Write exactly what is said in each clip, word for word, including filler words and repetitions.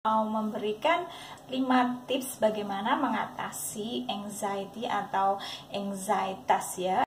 mau memberikan lima tips bagaimana mengatasi anxiety atau anxietas ya.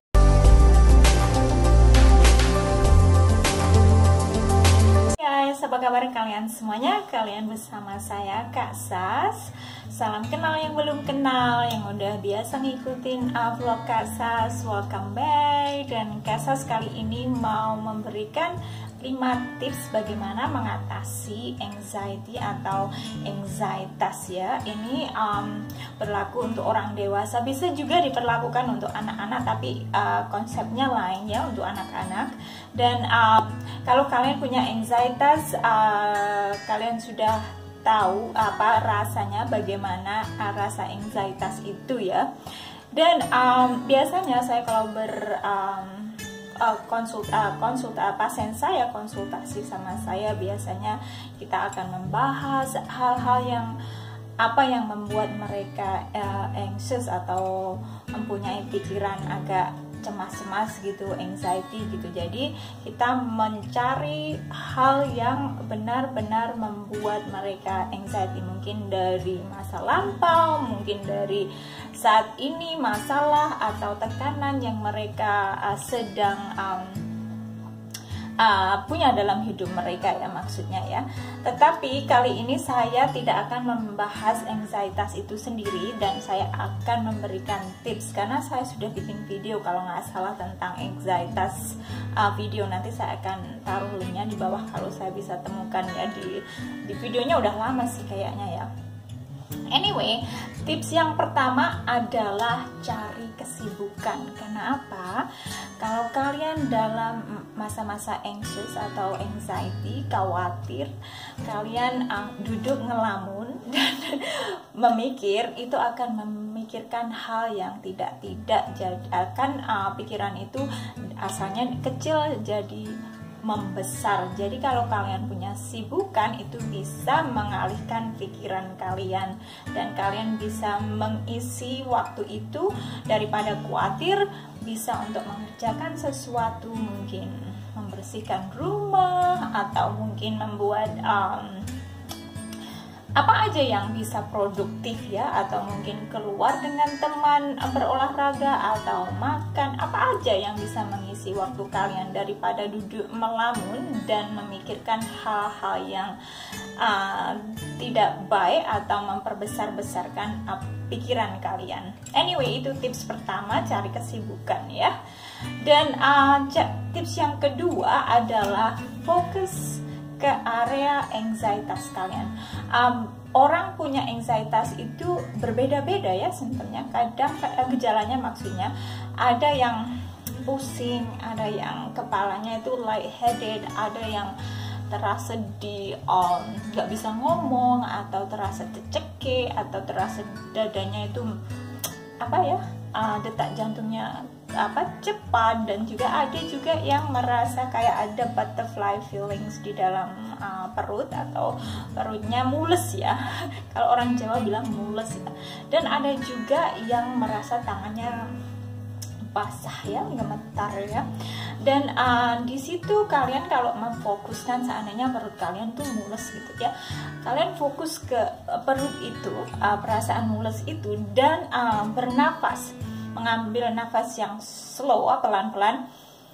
Guys, apa kabar kalian semuanya? Kalian bersama saya Kak Sas. Salam kenal yang belum kenal, yang udah biasa ngikutin uh, vlog Kak Sas, welcome back. Dan Kak Sas kali ini mau memberikan lima tips bagaimana mengatasi anxiety atau anxietas ya. Ini um, berlaku untuk orang dewasa, bisa juga diperlakukan untuk anak-anak, tapi uh, konsepnya lain ya untuk anak-anak. Dan um, kalau kalian punya anxietas, uh, kalian sudah tahu apa rasanya, bagaimana uh, rasa anxietas itu ya. Dan um, biasanya saya kalau ber um, Uh, konsult, uh, konsult uh, pasien saya konsultasi sama saya, biasanya kita akan membahas hal-hal yang apa yang membuat mereka uh, anxious atau mempunyai pikiran agak cemas-cemas gitu, anxiety gitu. Jadi kita mencari hal yang benar-benar membuat mereka anxiety, mungkin dari masa lampau, mungkin dari saat ini masalah atau tekanan yang mereka uh, sedang um, uh, punya dalam hidup mereka ya, maksudnya ya. Tetapi kali ini saya tidak akan membahas anxietas itu sendiri, dan saya akan memberikan tips karena saya sudah bikin video kalau nggak salah tentang anxietas. Uh, video nanti saya akan taruh linknya di bawah kalau saya bisa temukan ya. Di, di videonya udah lama sih kayaknya ya. Anyway, tips yang pertama adalah cari kesibukan. Kenapa? Kalau kalian dalam masa-masa anxious atau anxiety, khawatir, kalian uh, duduk ngelamun dan memikir, itu akan memikirkan hal yang tidak-tidak. Jadi akan uh, pikiran itu asalnya kecil jadi membesar. Jadi kalau kalian punya sibukan, itu bisa mengalihkan pikiran kalian dan kalian bisa mengisi waktu itu daripada khawatir, bisa untuk mengerjakan sesuatu, mungkin membersihkan rumah atau mungkin membuat um, apa aja yang bisa produktif ya, atau mungkin keluar dengan teman, berolahraga atau makan, apa aja yang bisa mengisi waktu kalian daripada duduk melamun dan memikirkan hal-hal yang uh, tidak baik atau memperbesar-besarkan uh, pikiran kalian. Anyway, itu tips pertama, cari kesibukan ya. Dan uh, tips yang kedua adalah fokus ke area anxietas kalian. Um, orang punya anxietas itu berbeda-beda ya simptomnya. Kadang gejalanya maksudnya ada yang pusing, ada yang kepalanya itu lightheaded, ada yang terasa di nggak um, bisa ngomong, atau terasa cekek, atau terasa dadanya itu apa ya, uh, detak jantungnya apa cepat, dan juga ada juga yang merasa kayak ada butterfly feelings di dalam uh, perut, atau perutnya mules ya. Kalau orang Jawa bilang mules ya. Dan ada juga yang merasa tangannya basah ya, gemetar ya. Dan uh, di situ kalian kalau memfokuskan, seandainya perut kalian tuh mules gitu ya, kalian fokus ke perut itu, uh, perasaan mules itu, dan uh, bernafas, mengambil nafas yang slow, pelan-pelan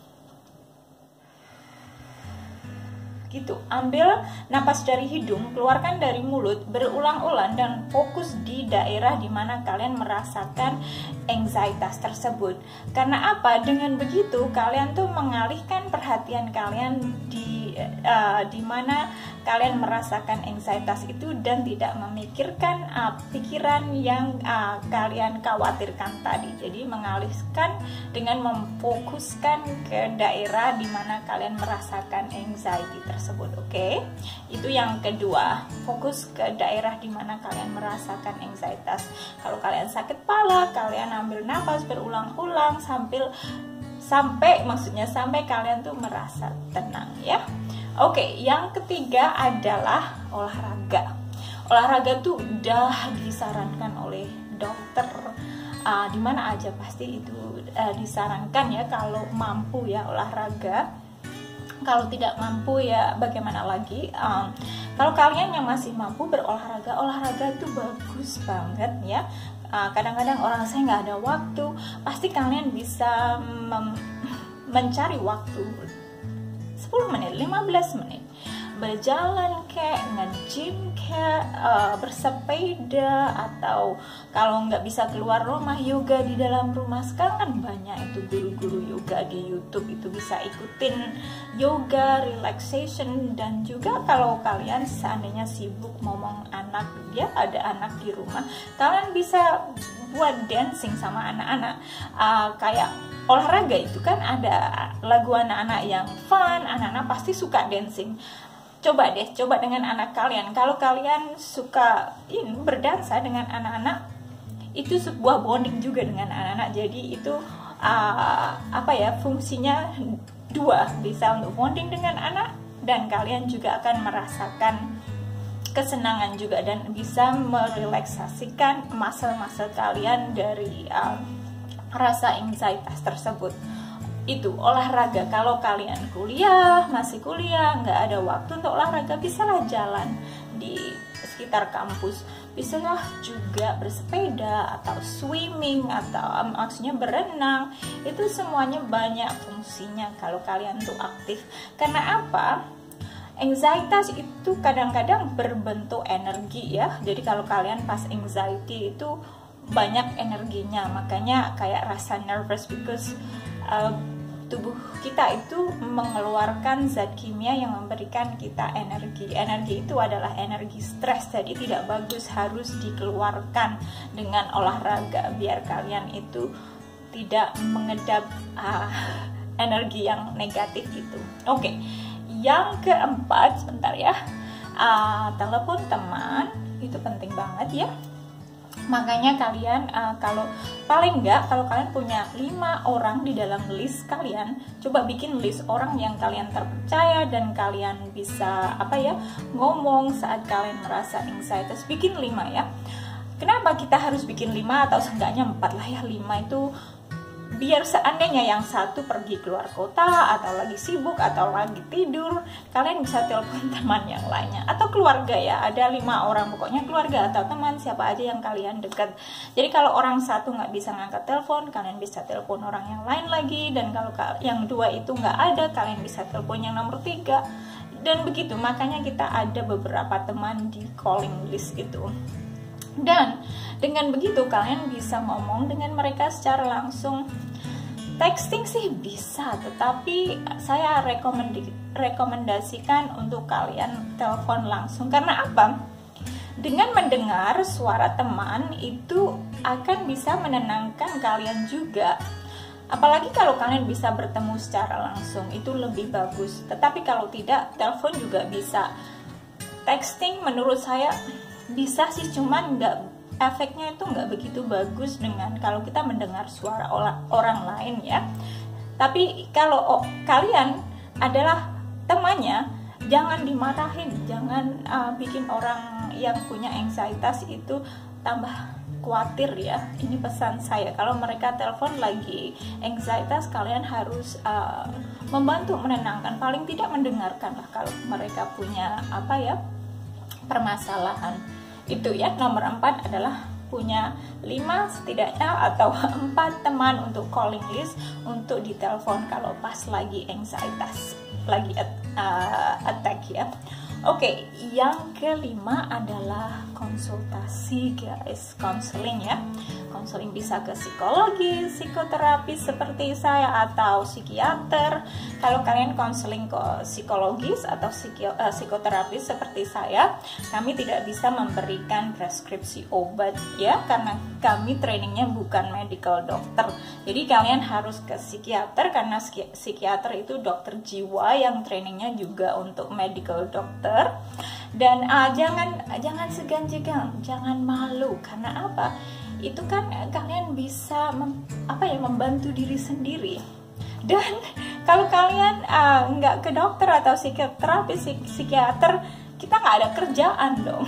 gitu. Ambil nafas dari hidung, keluarkan dari mulut berulang-ulang, dan fokus di daerah dimana kalian merasakan anxietas tersebut. Karena apa? Dengan begitu kalian tuh mengalihkan perhatian kalian di uh, dimana kalian merasakan anxietas itu, dan tidak memikirkan uh, pikiran yang uh, kalian khawatirkan tadi. Jadi mengalihkan dengan memfokuskan ke daerah dimana kalian merasakan anxiety tersebut. Oke, okay? Itu yang kedua, fokus ke daerah dimana kalian merasakan anxietas. Kalau kalian sakit kepala, kalian ambil nafas berulang-ulang sambil sampai maksudnya sampai kalian tuh merasa tenang ya. Oke, okay, yang ketiga adalah olahraga. Olahraga tuh udah disarankan oleh dokter, uh, di mana aja pasti itu uh, disarankan ya kalau mampu ya olahraga. Kalau tidak mampu ya bagaimana lagi. Um, Kalau kalian yang masih mampu berolahraga, olahraga itu bagus banget ya. Kadang-kadang orang saya nggak ada waktu, pasti kalian bisa mencari waktu sepuluh menit, lima belas menit berjalan kayak nge-gym kayak uh, bersepeda, atau kalau nggak bisa keluar rumah, yoga di dalam rumah. Sekarang kan banyak itu guru-guru yoga di YouTube, itu bisa ikutin yoga, relaxation. Dan juga kalau kalian seandainya sibuk ngomong anak, ya ada anak di rumah, kalian bisa buat dancing sama anak-anak, uh, kayak olahraga itu kan ada lagu anak-anak yang fun, anak-anak pasti suka dancing. Coba deh, coba dengan anak kalian. Kalau kalian suka ini berdansa dengan anak-anak, itu sebuah bonding juga dengan anak-anak. Jadi itu uh, apa ya, fungsinya dua, bisa untuk bonding dengan anak, dan kalian juga akan merasakan kesenangan juga, dan bisa merelaksasikan muscle-muscle kalian dari uh, rasa anxiety tersebut. Itu olahraga. Kalau kalian kuliah, masih kuliah, nggak ada waktu untuk olahraga, bisalah jalan di sekitar kampus, bisalah juga bersepeda atau swimming, atau um, maksudnya berenang. Itu semuanya banyak fungsinya kalau kalian tuh aktif. Karena apa? Anxiety itu kadang-kadang berbentuk energi ya. Jadi kalau kalian pas anxiety itu banyak energinya, makanya kayak rasa nervous, because uh, tubuh kita itu mengeluarkan zat kimia yang memberikan kita energi. Energi itu adalah energi stres, jadi tidak bagus, harus dikeluarkan dengan olahraga biar kalian itu tidak mengedap uh, energi yang negatif itu. Oke, yang keempat, sebentar ya, uh, telepon teman itu penting banget ya. Makanya kalian uh, kalau paling enggak, kalau kalian punya lima orang di dalam list kalian, coba bikin list orang yang kalian terpercaya dan kalian bisa apa ya, ngomong saat kalian merasa anxiety. Bikin lima ya. Kenapa kita harus bikin lima atau seenggaknya empat lah ya? Lima itu biar seandainya yang satu pergi keluar kota atau lagi sibuk atau lagi tidur, kalian bisa telepon teman yang lainnya, atau keluarga ya, ada lima orang, pokoknya keluarga atau teman siapa aja yang kalian dekat. Jadi kalau orang satu nggak bisa ngangkat telepon, kalian bisa telepon orang yang lain lagi, dan kalau yang dua itu nggak ada, kalian bisa telepon yang nomor tiga, dan begitu. Makanya kita ada beberapa teman di calling list itu. Dan dengan begitu kalian bisa ngomong dengan mereka secara langsung. Texting sih bisa, tetapi saya rekomend rekomendasikan untuk kalian telepon langsung. Karena apa? Dengan mendengar suara teman itu akan bisa menenangkan kalian juga. Apalagi kalau kalian bisa bertemu secara langsung, itu lebih bagus. Tetapi kalau tidak, telepon juga bisa. Texting menurut saya bisa sih, cuman nggak, efeknya itu nggak begitu bagus dengan kalau kita mendengar suara orang lain ya. Tapi kalau oh, kalian adalah temannya, jangan dimarahin, jangan uh, bikin orang yang punya anxiety itu tambah khawatir ya. Ini pesan saya, kalau mereka telepon lagi anxiety, kalian harus uh, membantu menenangkan, paling tidak mendengarkan lah kalau mereka punya apa ya, permasalahan. Itu ya. Nomor empat adalah punya lima setidaknya atau empat teman untuk calling list untuk ditelepon kalau pas lagi anxiety, lagi uh, attack ya. Oke, okay, yang kelima adalah konsultasi guys, konseling ya. Konseling bisa ke psikologi, psikoterapi seperti saya, atau psikiater. Kalau kalian konseling ke psikologis atau psiki, uh, psikoterapi seperti saya, kami tidak bisa memberikan preskripsi obat ya, karena kami trainingnya bukan medical doctor. Jadi kalian harus ke psikiater, karena psikiater itu dokter jiwa yang trainingnya juga untuk medical doctor. Dan uh, jangan jangan segan-segan, jangan malu. Karena apa? Itu kan kalian bisa mem, apa ya, membantu diri sendiri. Dan kalau kalian uh, nggak ke dokter atau psikiaterapi, psik, psikiater, kita nggak ada kerjaan dong.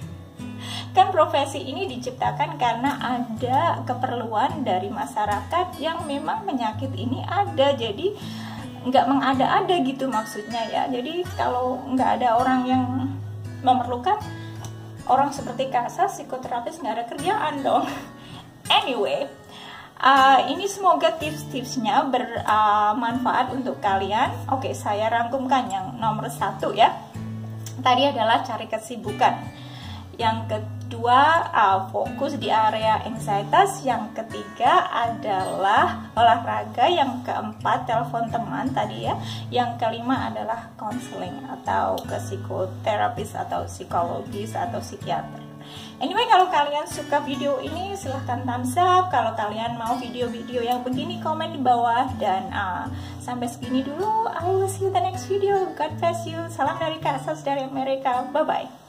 Kan profesi ini diciptakan karena ada keperluan dari masyarakat yang memang penyakit ini ada. Jadi nggak mengada-ada gitu maksudnya ya. Jadi kalau nggak ada orang yang memerlukan orang seperti Kak Sas, psikoterapis, nggak ada kerjaan dong. Anyway, uh, ini semoga tips-tipsnya bermanfaat uh, untuk kalian. Oke, saya rangkumkan yang nomor satu ya. Tadi adalah cari kesibukan. Yang kedua, uh, fokus di area anxietas. Yang ketiga adalah olahraga. Yang keempat, telepon teman tadi ya. Yang kelima adalah counseling atau ke psikoterapis atau psikologis atau psikiater. Anyway, kalau kalian suka video ini silahkan thumbs up. Kalau kalian mau video-video yang begini, komen di bawah. Dan uh, sampai segini dulu. I will see you the next video. God bless you. Salam dari Kak Sas dari Amerika. Bye-bye.